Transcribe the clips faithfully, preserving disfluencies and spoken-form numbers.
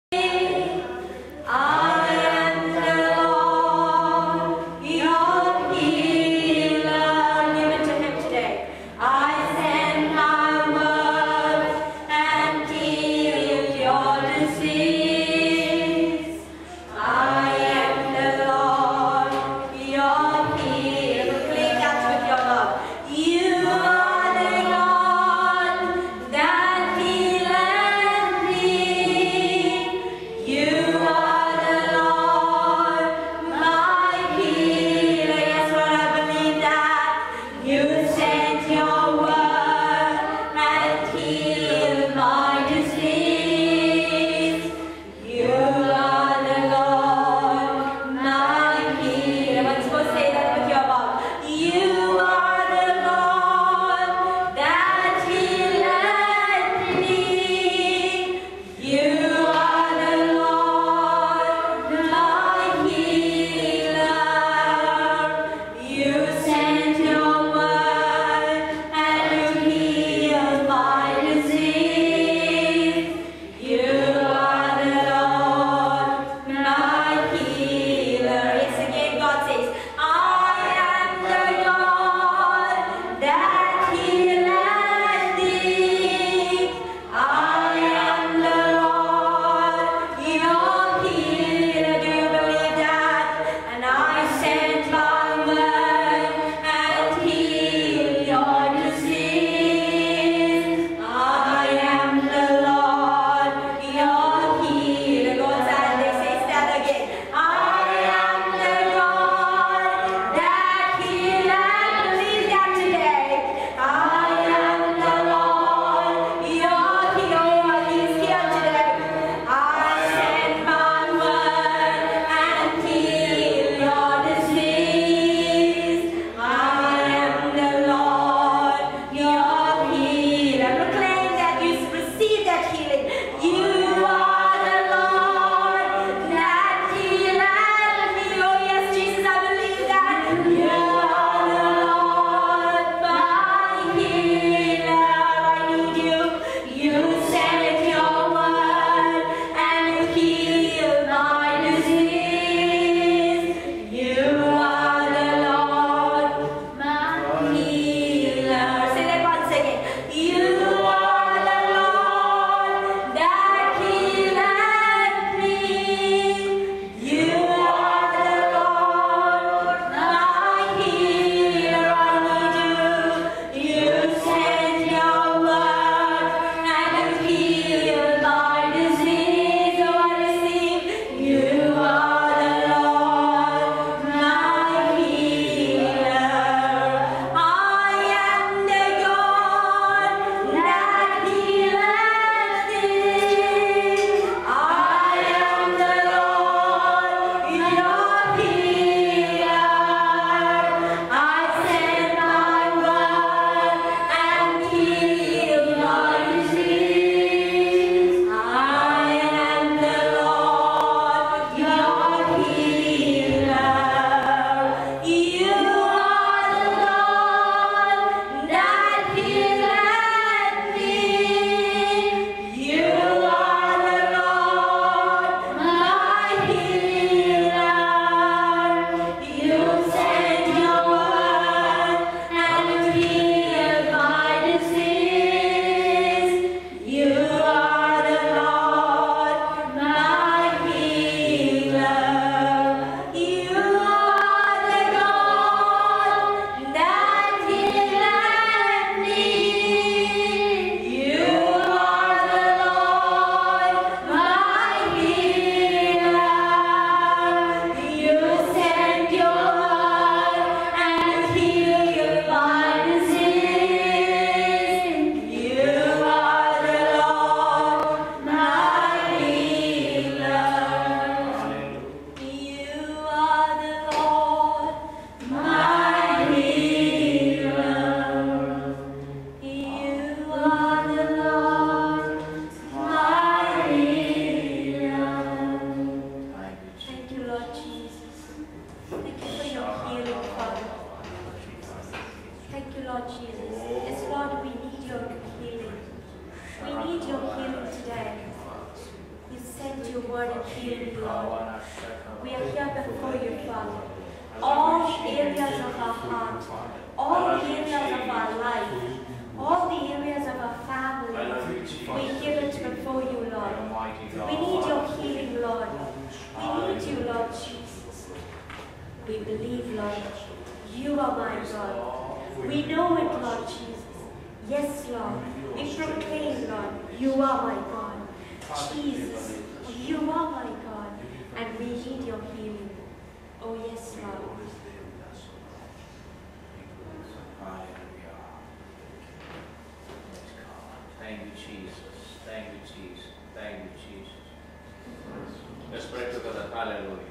You your word and heal me, Lord. We are here before you, Father. All areas of our heart, all the areas of our life, all the areas of our family, we give it before you, Lord. We need your healing, Lord. We need you, Lord Jesus. We believe, Lord, you are my God. We know it, Lord Jesus. Yes, Lord. We proclaim, Lord, you are my God. Jesus, you are my God. And we need your healing. Oh, yes, Lord. Thank you, Jesus. Thank you, Jesus. Thank you, Jesus. Let's pray together. Hallelujah.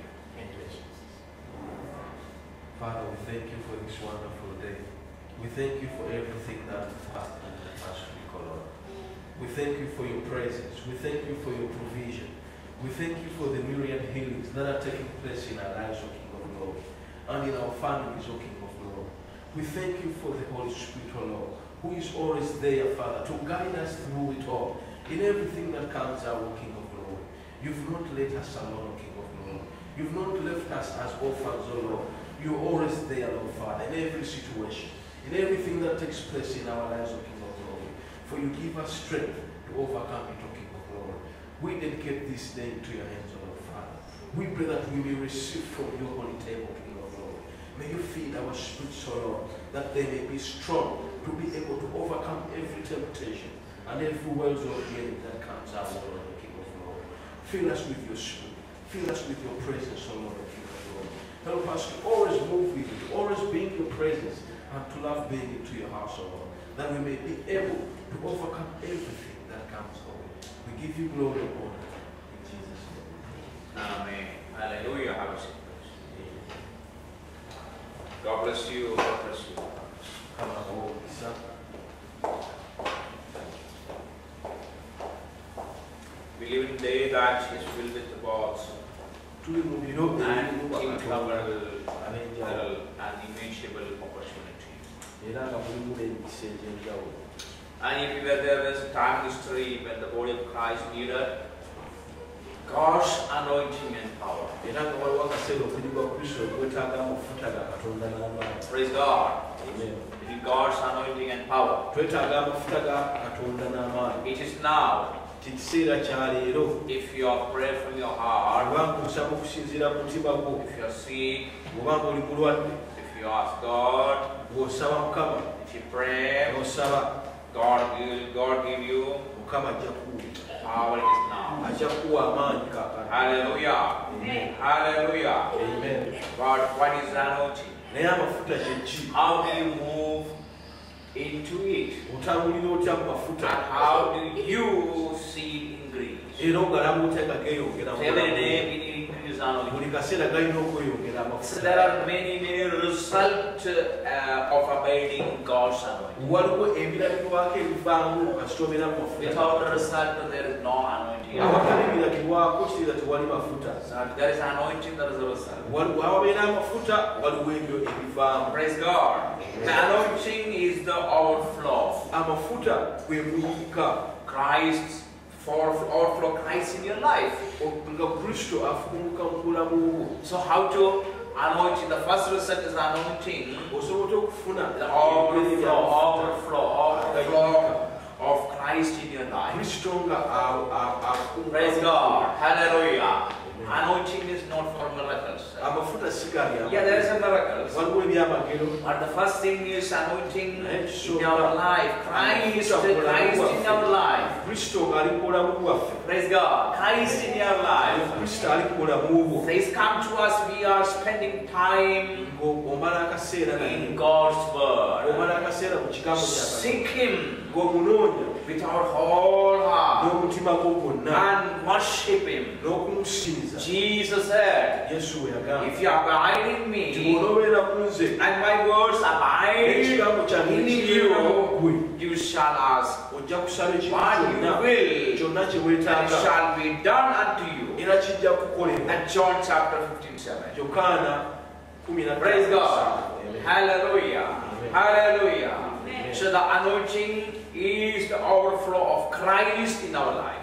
Father, we thank you for this wonderful day. We thank you for everything that we've had in the past week, O Lord. We thank you for your presence. We thank you for your provision. We thank you for the myriad healings that are taking place in our lives, O King of Glory, and in our families, O King of Glory. We thank you for the Holy Spirit, O Lord, who is always there, Father, to guide us through it all, in everything that comes our O King of Glory. You've not let us alone, O King of Glory. You've not left us as orphans, O Lord. You're always there, Lord Father, in every situation, in everything that takes place in our lives, O King of Glory. For you give us strength to overcome it, O King of Glory. We dedicate this day to your hands, O Lord Father. We pray that we may receive from your holy table, King of Glory. May you feed our spirits, O Lord, that they may be strong to be able to overcome every temptation and every wells of the enemy that comes out, O Lord, King of Glory. Fill us with your spirit. Fill us with your presence, O Lord, King of Glory. Help us to always move with you, to always be in your presence, and to love being into your house, O Lord, that we may be able to overcome everything that comes our way. We give you glory and honor in Jesus' name. Amen. Hallelujah. Have a seat, please. God bless you. God bless you. Come on, oh, son. We live in a day that is filled with God's and incomparable and immeasurable opportunity. And if there was a time history when the body of Christ needed God's anointing and power. Praise God. Amen. It is God's anointing and power. It is now. If you are praying from your heart, if you are sick, if you ask God, if you pray, God will God give you power. It is now. Hallelujah. Amen. Hallelujah. Amen. God, what is anointing? How do you move into it? And how do you see it increase? Every day we need increase anointing. So there are many, many results uh, of abiding in God's anointing. Without the result, there is no anointing. So there is anointing, there is a result. Praise God. The anointing is the overflow. Christ's for overflow Christ in your life. So how to anoint? The first result is anointing. The overflow, overflow, overflow of Christ in your life. Praise God. Hallelujah. Anointing is not for miracles. Yeah, there is a miracle. But the first thing is anointing in our life. Christ, Christ in our life. Praise God. Christ in your life. Please come to us. We are spending time in God's word. Seek Him with our whole heart and worship Him. Jesus said, if you abide in me and my words abide in you, you shall ask what you will, and it shall be done unto you. And John chapter fifteen, seven. Praise God. Hallelujah. Hallelujah. So the anointing is the overflow of Christ in our life.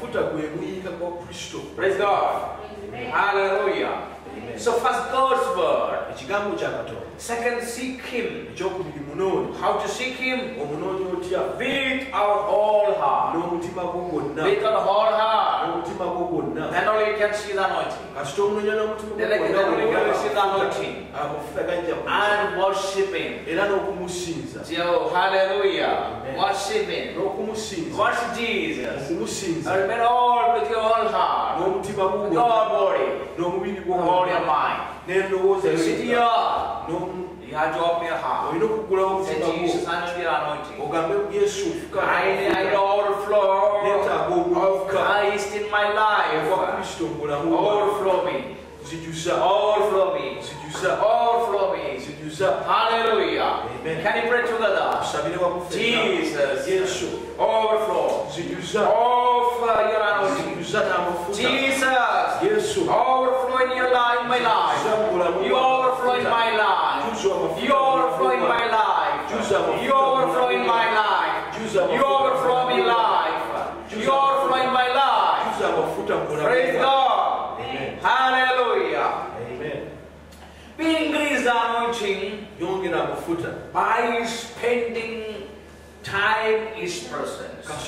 Praise God. Amen. Hallelujah. Amen. So first God's word. Second, seek Him. How to seek Him? With our whole heart. With our whole heart. Then only you can see the anointing. Then only you can receive the anointing. And worshiping. So, hallelujah. Amen. Worshiping. Worship Jesus. And remain all with your whole heart. With your body. With all your mind. Sit here. You have to open your heart. Say, Jesus, I need your anointing. I need the overflow of Christ in my life. Overflow me. Overflow me. Overflow me. Hallelujah. Amen. Can you pray together? Jesus. Overflow. Overflow your anointing. Jesus. Overflow in your life, in my life. You overflow in my life. You overflow in my life. You overflow in my life. You overflow in my life. You overflow in my life. Praise God. Amen. Hallelujah. Amen. We increase the anointing by spending time in His presence.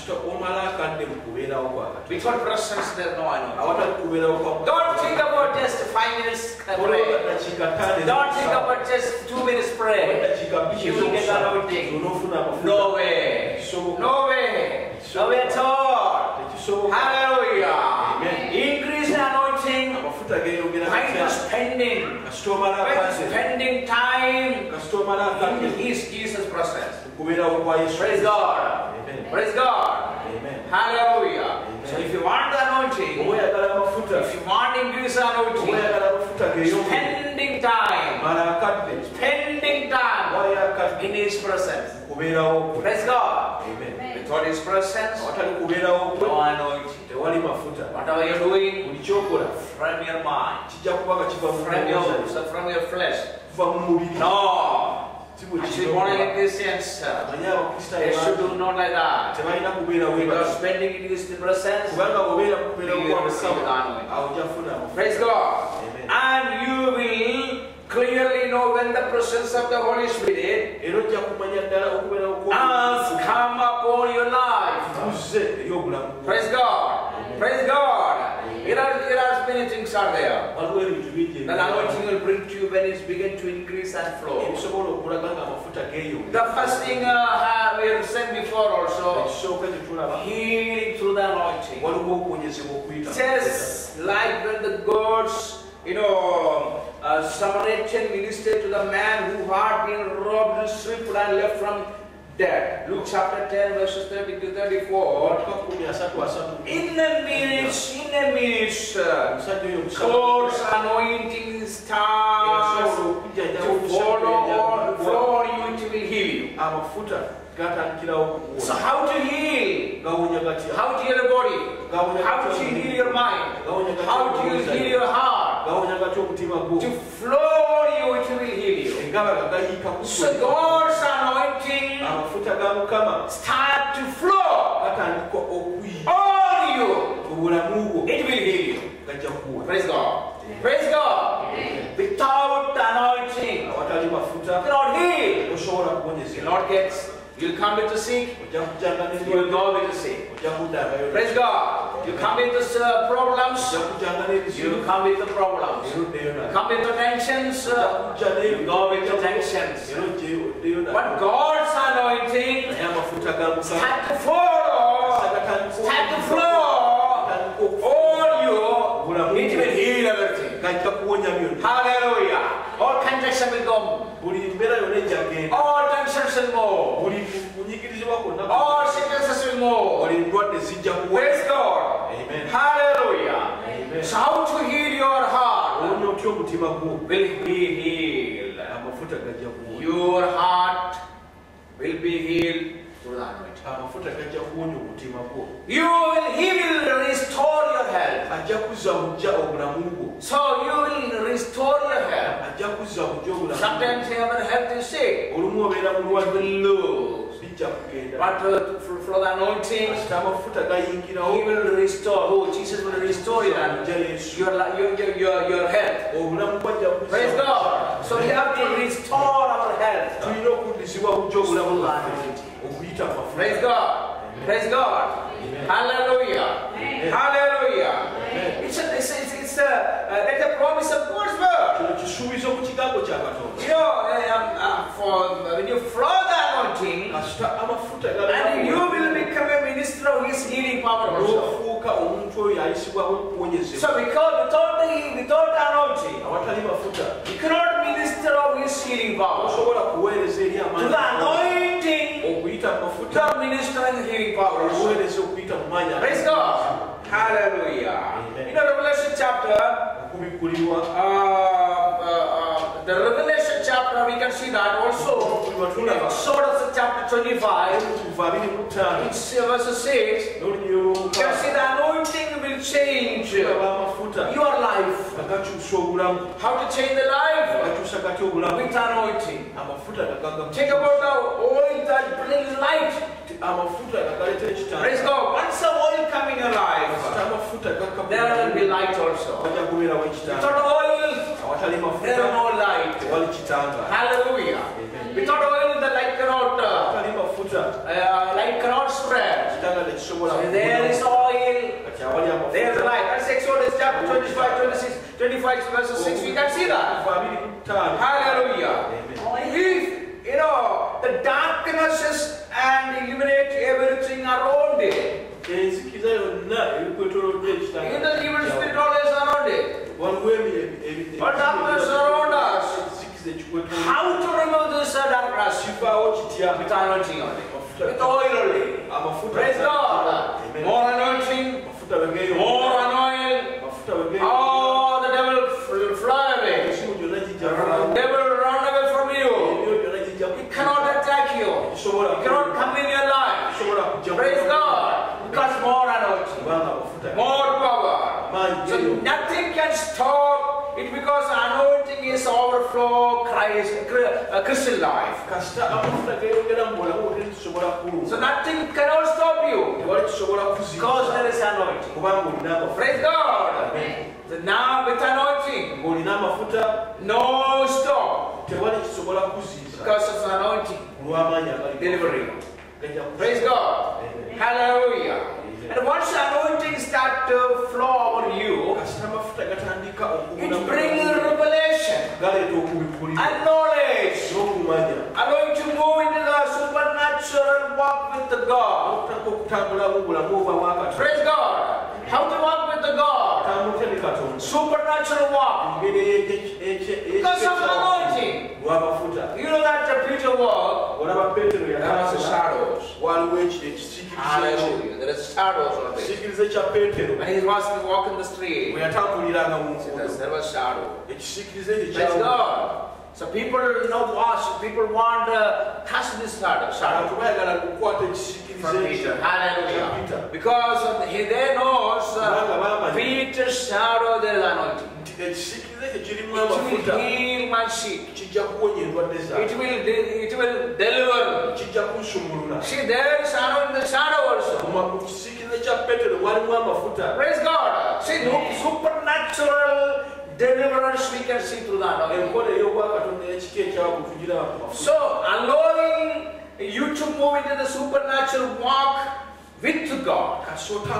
Without presence, there is no anointing. Don't think about just five minutes pray. Don't think about just two minutes pray. You will get anointing. No way. No way. No way at all. Hallelujah. Amen. Increase the anointing by spending, by spending time in His Jesus' presence. Praise God. Amen. Praise God. Amen. Hallelujah. Amen. So if you want the anointing, if you want increase the anointing, spending time, spending time in His presence. Praise God. Amen. Without His presence, no anointing. Whatever you're doing, from your mind, from your, from your flesh. No. Actually, born again Christians, they should do not like that. Because spending in His presence, you will receive the anointing. Praise God. Amen. And you will clearly know when the presence of the Holy Spirit has come upon your life. Praise God. Amen. Praise God. Here are, here are many things are there. The anointing will bring to you when it begins to increase and flow. The first thing uh, we have said before also, healing through the anointing. It says, like when the gods, you know, uh, Samaritan ministered to the man who had been robbed, stripped and left from dead. Luke chapter ten, verses thirty to thirty-four. In a minute, in a minute, uh, God's anointing starts to follow, follow you, it will heal you. So how to heal? How to heal your body? How to heal your mind? How to heal your heart? To flow you, it will heal you. So God's anointing start to flow on you. It will heal you. Praise God. Praise God. Without the anointing, you cannot heal. You cannot get. You come with the sick, you will go with the sick. Praise God. You come with the uh, problems, you come with the problems. You come with the tensions, uh, you go with the tensions. But God's anointing start to follow, start to flow on you, it will heal everything. Hallelujah. All congestion will go. All tensions will go. All sicknesses will go. Praise God. Amen. Hallelujah. Amen. So how to heal your heart will be healed. Your heart will be healed through the anointing. You will, He will restore your health. So you will restore your health. Sometimes your health is sick. It will lose. But uh, for, for the anointing, He will restore. Oh, Jesus will restore your, your, your, your, your health. Praise God. So we have to restore our health. Praise God. Praise God. Hallelujah. Hallelujah. It's a, it's, it's, it's a, uh, like a promise of God's word. You know, um, uh, for when you flow the anointing, and you will become a minister of His healing power also. So because without the without the anointing, you cannot minister of His healing power. To the anointing, the minister of healing power. Praise God. Hallelujah. In the Revelation chapter, uh, uh, uh, the Revelation chapter, we can see that also. In Exodus chapter twenty-five, it's verse six, you can see the anointing will change your life. How to change the life? With anointing. Think about the oil that brings light. Praise God. Once the oil comes in your life, there will be light also. Without oil, there is no light. Hallelujah. Without oil, the light cannot, uh, uh, light cannot spread. So there is oil, there is light. That's Exodus chapter twenty-five, twenty-six, twenty-five, verse six. We can see that. Hallelujah. If, you know, the darknesses and illuminate everything around it. In the evil spirit always around it. But darkness around us. How to remove this darkness? With anointing on it. With oil only. Praise God. More anointing. More anointing. Oh, the devil fly away. The devil run away from you. He cannot attack you. He cannot come in your life. Praise God. Because more anointing. More power. So nothing can stop it because anointing is overflow Christ, uh, Christian life. So nothing cannot stop you because there is anointing. Praise God. So now with anointing, no stop because of anointing delivering. Praise God. Hallelujah. And once the anointing starts to flow over you, it brings revelation and knowledge. Allowing to move into the supernatural walk with the God. Praise God. How to walk with the God? Supernatural walk. Because of the anointing. You know that the Peter walk, there are the shadows. Hallelujah. There is shadows on it. When he was walking the street, there was shadow. Praise God. So people don't watch, people want to touch this shadow. shadow. From Peter. Hallelujah. Because of the, they knows uh, Peter's shadow, there is anointing. It will heal my sheep. It will, it will deliver. See, there is shadow in the shadow also. Praise God. See, supernatural deliverance we can see through that. So, allowing you to move into the supernatural walk with God.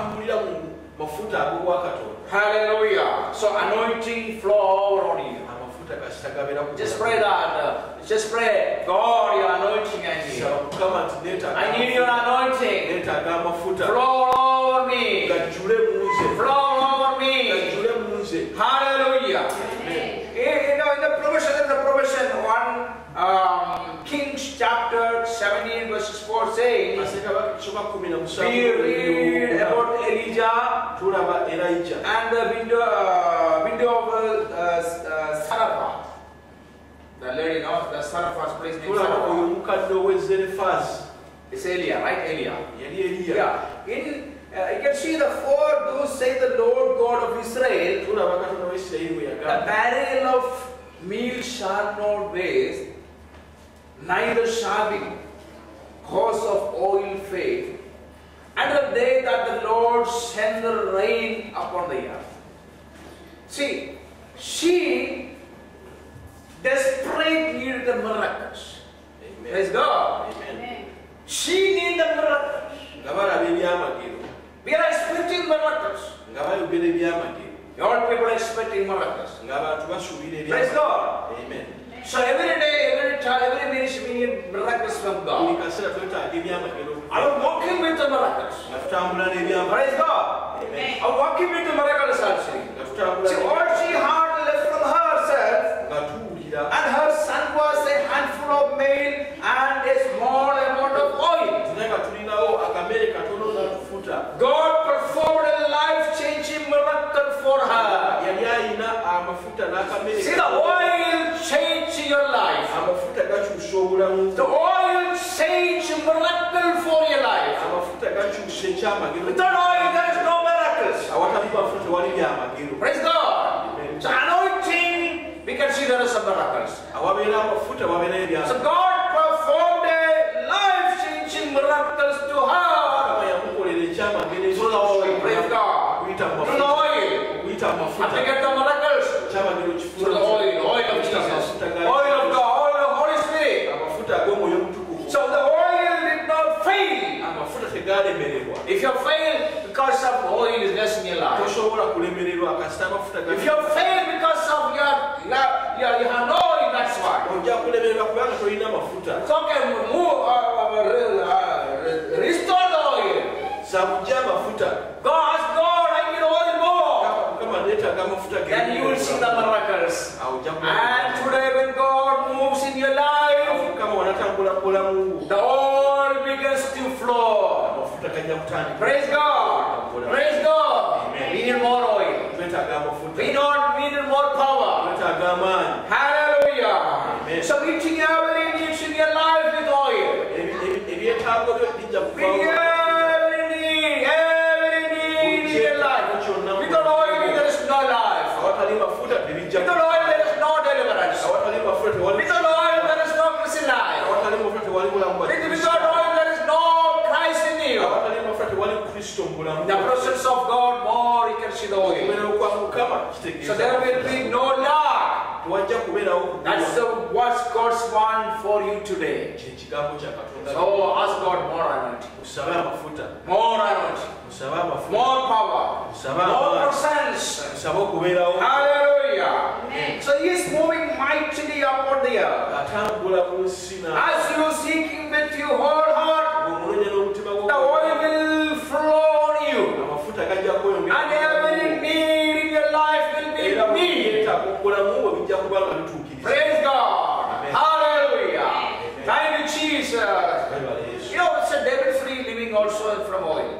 Hallelujah. So anointing flow over on you. Just pray that. Uh, just pray, God, your anointing I need. I need your anointing. Flow over me. Flow over me. Hallelujah. Amen. You know, in the provision, in the provision one, um, Kings chapter seventeen verses four saying, we read about Elijah and the window, uh, window of uh, uh, Saraphat. The lady, no, the Saraphat's place name Saraphat. It's Elia, right? Elia. Yeah. In Uh, you can see the four those say the Lord God of Israel, a barrel of meal shall not waste, neither shall be horse of oil faith, and the day that the Lord sent the rain upon the earth. See, she desperately needed the miracles. Amen. Praise God. Amen. She needed the miracles. We are expecting miracles. All people are expecting miracles. Praise God. Amen. So every day, every time, every minute we need miracles from God. I am walking with the miracles. Praise God. Amen. I am walking with the miracles actually. See, all she had left from herself, and her son was a handful of meal and a small amount of oil. God performed a life-changing miracle for her. See, the oil changed your life. The oil changed miracle for your life. Without oil, there is no miracles. Praise God. So anointing, we can see there are some miracles. So God performed a life-changing miracles to her. Through the oil. Praise God. Through the oil. And to get the miracles. Through the oil. Oil of Jesus. Oil of God. Oil of Holy Spirit. So the oil did not fail. If you fail because of oil is less in your life. If you fail because of your, your, you have no oil, that's why. So can move, uh, uh, restore the oil. God ask God, I need oil more. Then you will see the miracles. And today when God moves in your life, the oil begins to flow. Praise God. Praise God. We need more oil. We don't we need more power. Hallelujah. So eating every needs in your life with oil. We need every need, every need in your life. Without oil there is no life. Without oil there is no deliverance. Without oil there is no Christian life. Without oil there is no Christ in you. In the presence of God, more you can see the oil. So there will be no lack. That's the, what God's want for you today. So ask God more anointing. More anointing. More power. More presence. Hallelujah. Amen. So He is moving mightily upon the earth. As you seek Him with your whole heart, the oil will flow on you. And every need in your life will be need. Praise God. Amen. Hallelujah. Amen. Thank you, Jesus. You know, it's a devil-free living also from oil.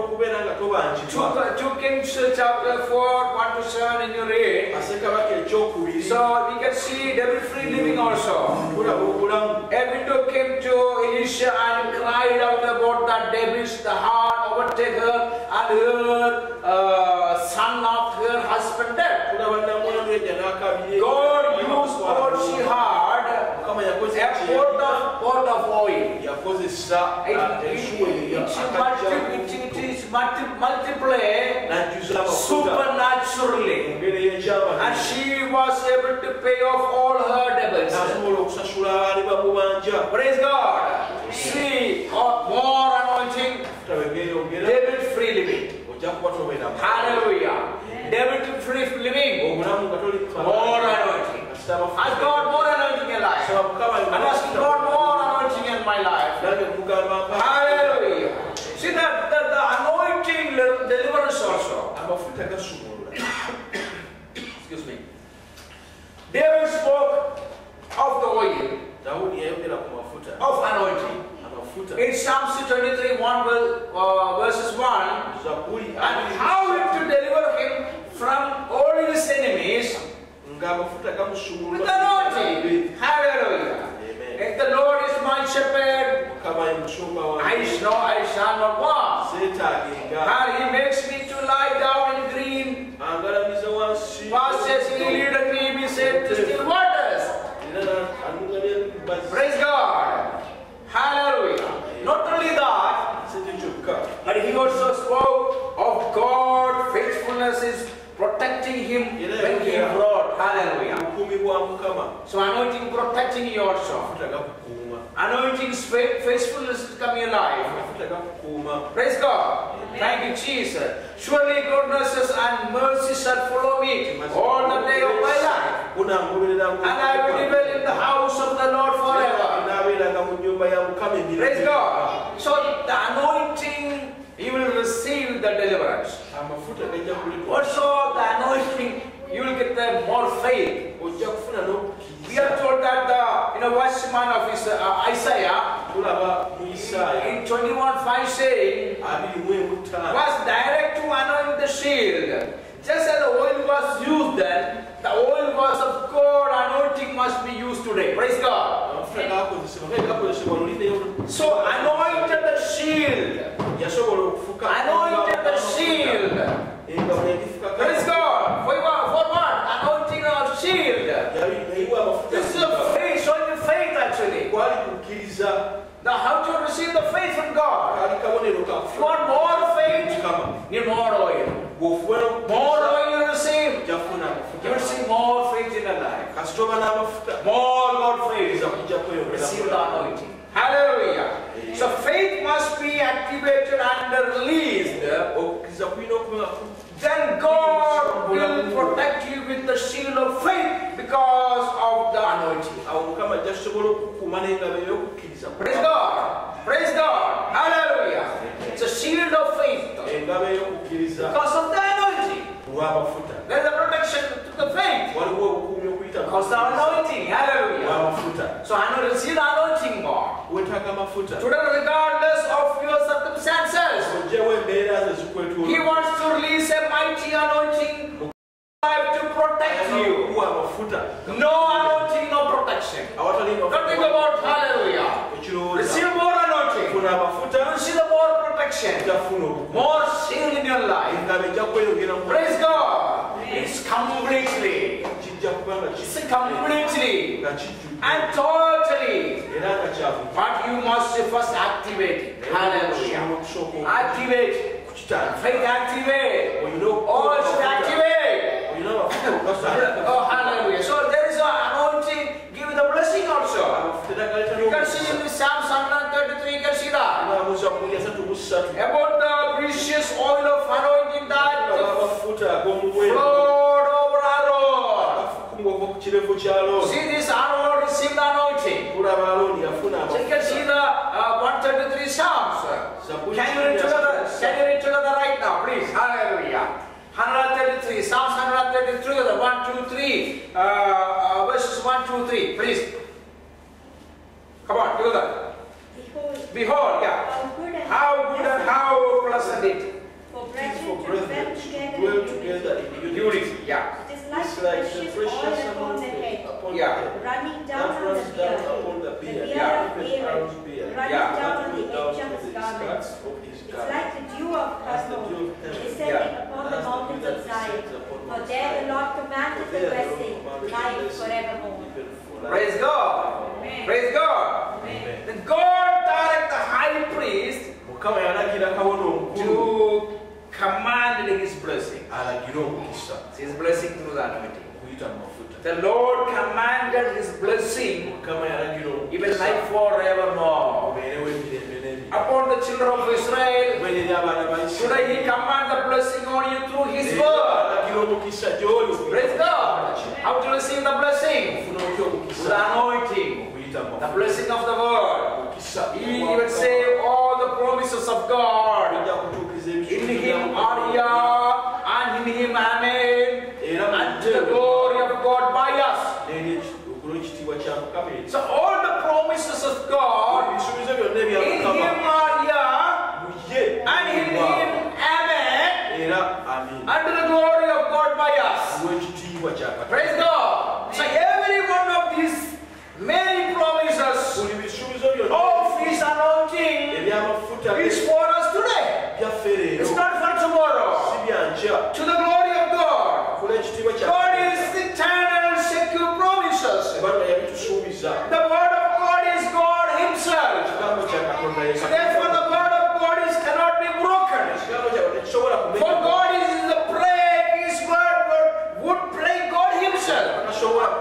two Kings chapter four, one to seven in your read. So we can see devil-free living also. A widow came to Elisha and cried out about the devils, the heart overtake her, and her uh, son of her husband dead. God used what she had, a pot of, pot of oil. It, it, it, it is multi, multiply supernaturally. And she was able to pay off all her debts. Praise God. See, more anointing, devil-free living. Hallelujah. Devil-free living. More anointing. Ask God more anointing in your life. And ask God more anointing in my life. Hallelujah. See that the, the anointing deliverance also. Excuse me. David spoke of the oil, of anointing. In Psalm twenty-three, one uh, verses one, and how to deliver him from all his enemies with anointing. Hallelujah. If the Lord is my shepherd, I know I shall not want. And He makes me to lie down in green pastures. He leadeth me beside the still waters. Praise God. Hallelujah. So anointing protecting you also. Anointing faithfulness to come in your life. Praise God. Thank you, Jesus. Surely goodness and mercy shall follow me all the day of my life. And I will dwell in the house of the Lord forever. Praise God. So the anointing, you will receive the deliverance. Also the anointing, you will get the more faith. We are told that the you know watchman of his, uh, Isaiah in twenty-one five saying was direct to anoint the shield. Just as the oil was used then, the oil was of God anointing must be used today. Praise God. So anointed the shield. Anointed the shield. Praise God. For what? Anointing of shield. This is a faith, showing the faith actually. Now how to receive the faith from God? If you want more faith, need more oil. More oil you receive. You receive more faith in your life. More God faith. Receive the anointing. Hallelujah. So faith must be activated and released. Then God will protect you with the shield of faith because of the anointing. Praise God. Praise God. Hallelujah. It's a shield of faith because of the anointing. There is a protection to the faith because the anointing. Hallelujah. So I know to see the anointing more. Today, regardless of your circumstances, He wants to release a mighty anointing to protect you. No anointing, no protection. Don't think about hallelujah. Receive more anointing. Receive more protection. More shield in your life. Praise God. It's completely. It's completely and totally. But you must first activate it. Hallelujah. Activate. Faith activate. Oh, it should activate. Oh, hallelujah. So there is an anointing. Give the blessing also. You can see in the Psalms one thirty-three, you can see that. About the precious oil of anointing that flowed over Aaron. See this Aaron received the anointing. So you can see the uh, one thirty-three Psalms. Can you read together? Can you read together right now, please? Hallelujah. one thirty-three, Psalms one thirty-three, one, two, three, uh, uh, verses one, two, three, please. Come on, together. Behold, Behold, yeah. how good and How good and how pleasant it. for brethren to dwell together in unity. Unity, yeah. It is like the precious oil upon the head, Yeah. running down on the beard, the beard Yeah. of Aaron, running Yeah. down on the edge of his garments. It's like the dew of Hermon, descending upon the mountains of Zion. For there the Lord commanded the blessing, life forevermore. Praise God. Amen. Praise God. Amen. Then God direct the high priest to command his blessing. His blessing through the anointing. The Lord commanded his blessing, even life forevermore. Upon the children of Israel, today He command the blessing on you through His word. Praise God. How to receive the blessing? The anointing. The blessing of the word. He even say all the promises of God. In Him are yeah, and in Him amen. And to the glory of God by us. So all the promises of God, in Him are yeah, and in Him amen, and to the glory of God by us. Praise God. So every one of these many promises of His anointing is for us today. It's not for tomorrow. To the glory of God. God is eternal, secure promises. The word of God is God Himself. So therefore the word of God is cannot be broken. For God is the break His word would break God Himself.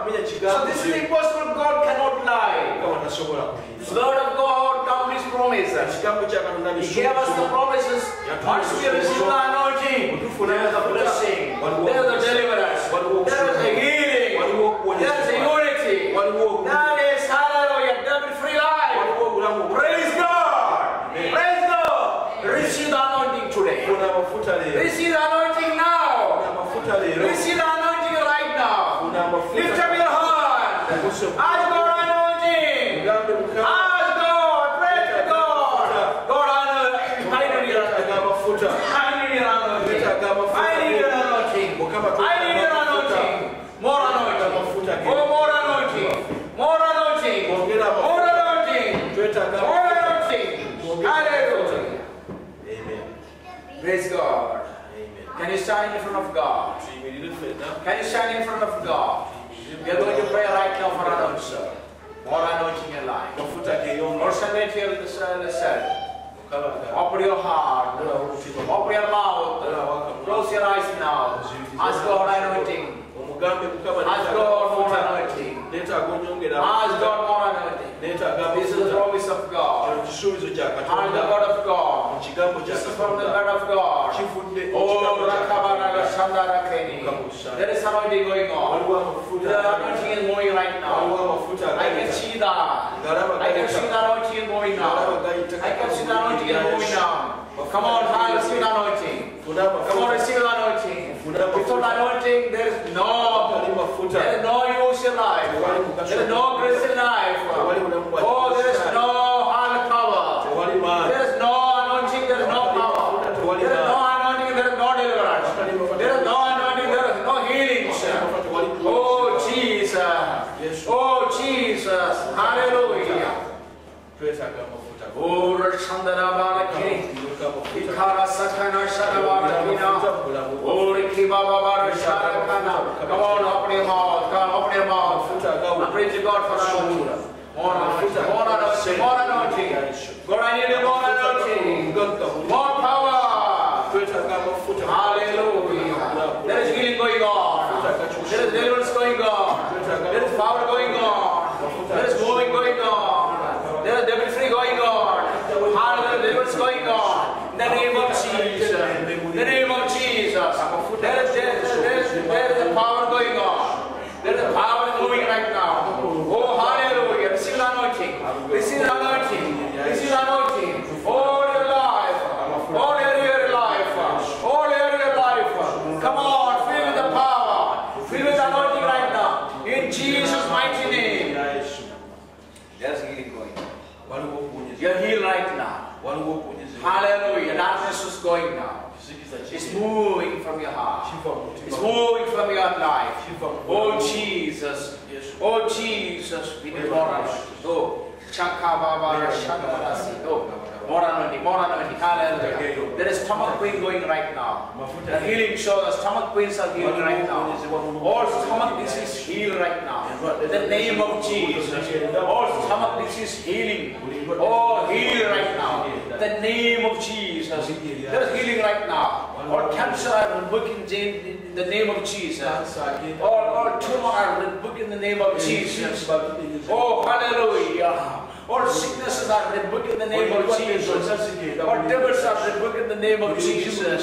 So this is impossible. God cannot lie. The Word of God comes with promises. He gave us the promises. Once we receive the anointing, there is a blessing, there is a deliverance, there is a healing, there is a unity, there is, hallelujah, devil-free life. Praise God! Praise God! Receive the anointing today. Receive the anointing now. Receive the anointing right now. Lift up your hand. Ask God anointing. Ask God. Pray to God. God, I need your anointing. I need your anointing. I need your anointing. I need your anointing. More anointing. Oh, more anointing. More anointing. More anointing. More anointing. Hallelujah. Amen. Praise God. Amen. Can you stand in front of God? Can you stand in front of God? We are going to pray right now for an answer. More anointing in life. Or stand here in the cell. Open your heart. Open your mouth. Close your eyes now. Ask God anointing. Ask God more anointing. Ask God more anointing. This is the promise of God. And the word of God. This is from the word of God. Oh, Rakabana Shandara Keni. There is anointing going on. The anointing is moving right now. I can see that. I can see the anointing moving now. I can see the anointing moving now. Come on, receive the anointing. Come on, receive the anointing. Without anointing, there is no, there is no use in life. There is no grace in life. Oh, there is no high power. There is no anointing, there is no power. There is no anointing, there is no deliverance. There is no anointing, there is no healing. Oh, Jesus. Oh, Jesus. Hallelujah. Oh, Rashandana Barakini. Ikara Sakana Shadabarakina. Oh, Riki Baba Sharakana. Come on, open your mouth. Come on, open your mouth. And pray to God for anointing. More anointing. More anointing. More anointing. God, I need more anointing. More power. Hallelujah. There is healing going on. There is deliverance going on. There is power going on. There is moving going on. There is devil-free going on. Hallelujah. Deliverance going on. In the name of Jesus. In the name of Jesus. There is, there is, there is, there is a power going on. There is a power moving right now. Oh, hallelujah. Receive the anointing. Receive the anointing. Receive the anointing. All your life. All your life. All your life. Come on. Fill with the power. Fill with the anointing right now. In Jesus' mighty name. There's healing going on. You're healed right now. Hallelujah. Darkness is going now. It's moving from your heart. It's moving from your life. Oh Jesus. Oh Jesus. We need more anointing. Oh. Chakababa Shakabarasi. Oh. More anointing. More anointing. Hallelujah. There is stomach pain going right now. The healing shows the stomach pains are healing right now. All stomach disease healed right now. In the name of Jesus. All stomach disease healing. Oh, heal right now. In the name of Jesus. There is healing right now. All cancer are rebuked in the name of Jesus. All, all tumor are rebuked in the name of Jesus. Oh, hallelujah. All sicknesses are rebuked in the name of Jesus. All devils are rebuked in the name of Jesus.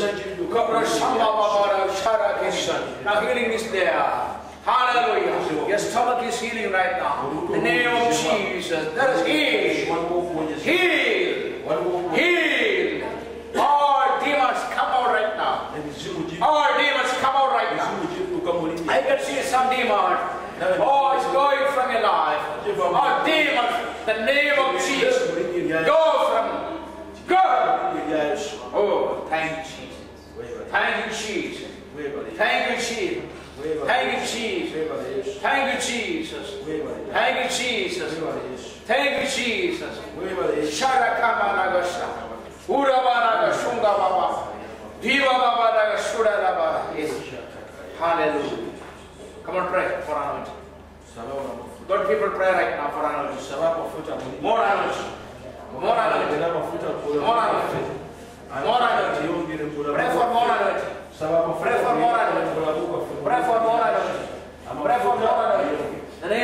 Now healing is there. Hallelujah. Your stomach is healing right now. In the name of Jesus. There is heal. Heal. Heal. All demons come out right now. All demons come out right now. I can see some demons. Oh, it's going from your life. Oh, demons. The name of Jesus. Go from. Go. Oh, thank you, Jesus. Thank you, Jesus. Thank you, Jesus. Thank you, Jesus. Thank you, Jesus. Thank you, Jesus. Thank you, Jesus. Sharakamanagasha. Urabanaga Shunga Baba. Viva Baba Shurababa. Hallelujah. Come on, pray for anointing. God, people pray right now for anointing. More anointing. More anointing. More anointing. More anointing. Pray for more anointing. Pray for more anointing. Pray for more anointing. Pray for more anointing. In the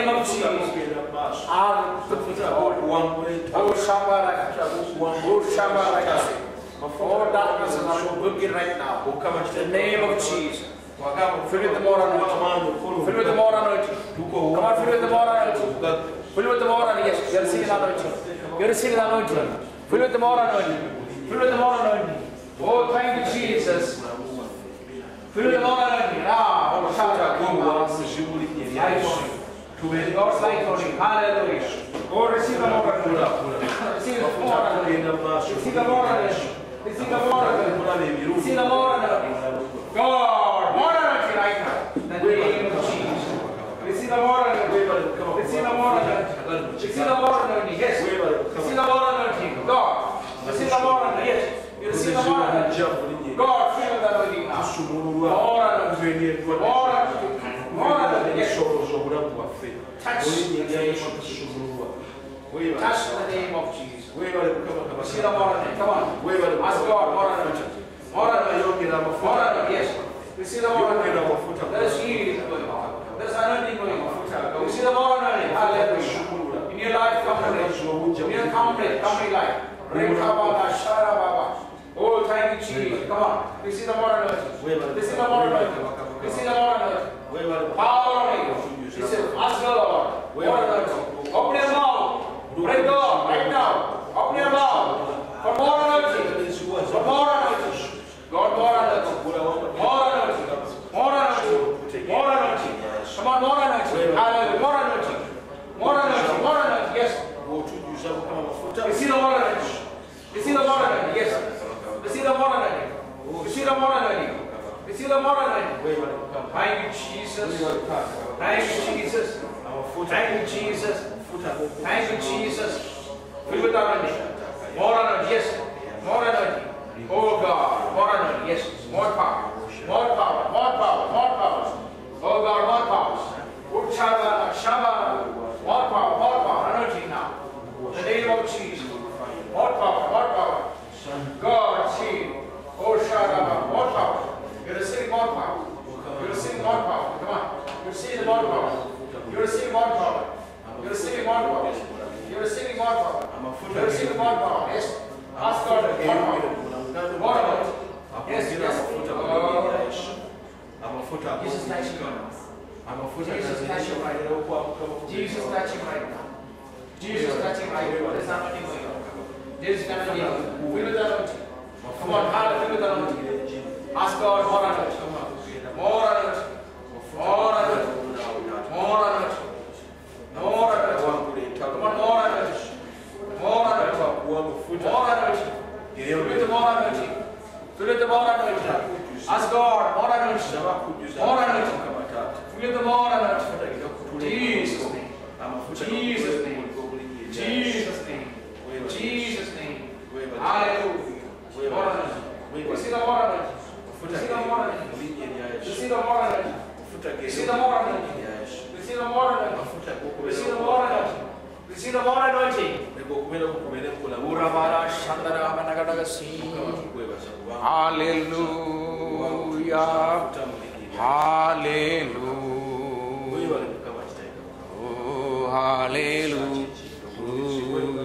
All darkness is broken right now. In the name of Jesus. Fill with the more anointing. Fill with the more anointing. Come on, fill with the more anointing. Fill with the more anointing. Yes, you are receiving anointing. You are receiving anointing. Fill with the more anointing. Fill with the more anointing. Oh, thank you, Jesus. Fill with the more anointing. Ah, oh, God's light on you. Hallelujah. Oh, receive the more anointing. Receive the more anointing. Receive the more anointing. Receive the more anointing. Receive the more anointing. God, more anointing right now. In the name of Jesus. Receive the more anointing. Receive the more anointing. Receive the more anointing. Yes. Receive the more anointing. God. Receive the more anointing. Yes. You receive the more anointing. God, feel the anointing now. More anointing. More anointing. More anointing. Yes. Touch the name of Jesus. Touch the name of Jesus. Receive the more anointing. Come on. Ask God more anointing. More anointing. More anointing. Yes. Receive the more anointing. There is healing going on. There is anointing going on. Receive the more anointing. Hallelujah. In your life, complete. In your complete, complete life. Oh, thank you, Jesus. Come on. Receive the more anointing. Receive the more anointing. Receive the more anointing. Power on you. Ask the Lord. More anointing. Open your mouth. Pray God right now. Open your mouth. For more anointing. For more anointing. God, more anointing. More anointing. More anointing. More anointing. Come on, more anointing. Hallelujah. More anointing. More anointing. More anointing. Yes. Receive the more anointing. Receive the more anointing. Yes. Receive the more anointing. Receive the more anointing. Receive the more anointing. Thank you, Jesus. Thank you, Jesus. Thank you, Jesus. Thank you, Jesus. Fill with anointing. More anointing. Yes. More anointing. Oh God, more anointing, yes, more power, more power, more power, more power. Oh God, more power. Uttara, Shama, more power, more power, anointing now. In the name of Jesus, more power, more power. God, see, oh Shama, more power. You're receiving more power. You're receiving more power. Come on, you're receiving more power. You're receiving more power. You're receiving more power. You're receiving more power. You're receiving more power. Yes, ask God more power. More anointing. Yes, yes. Uh, Jesus touching you. Jesus touching right now. Jesus touching right now. Jesus touching right now. There's nothing going on. There's nothing going on. Feel the anointing. Come on, hard feel the anointing. Ask God more anointing. More anointing. More anointing. More anointing. More anointing. Come on, more anointing. More anointing. More anointing. Fill with the more anointing. Fill with the more anointing. Ask God, more anointing. More anointing. Fill with the more anointing. Jesus' name. Jesus' name. Jesus' name. Jesus' name. Hallelujah. More anointing. Receive the more anointing. Receive the more anointing. Receive the more anointing. Receive the more anointing. Receive the more anointing. Receive the more anointing. Receive the more anointing. Hallelujah. Hallelujah. Oh, hallelujah.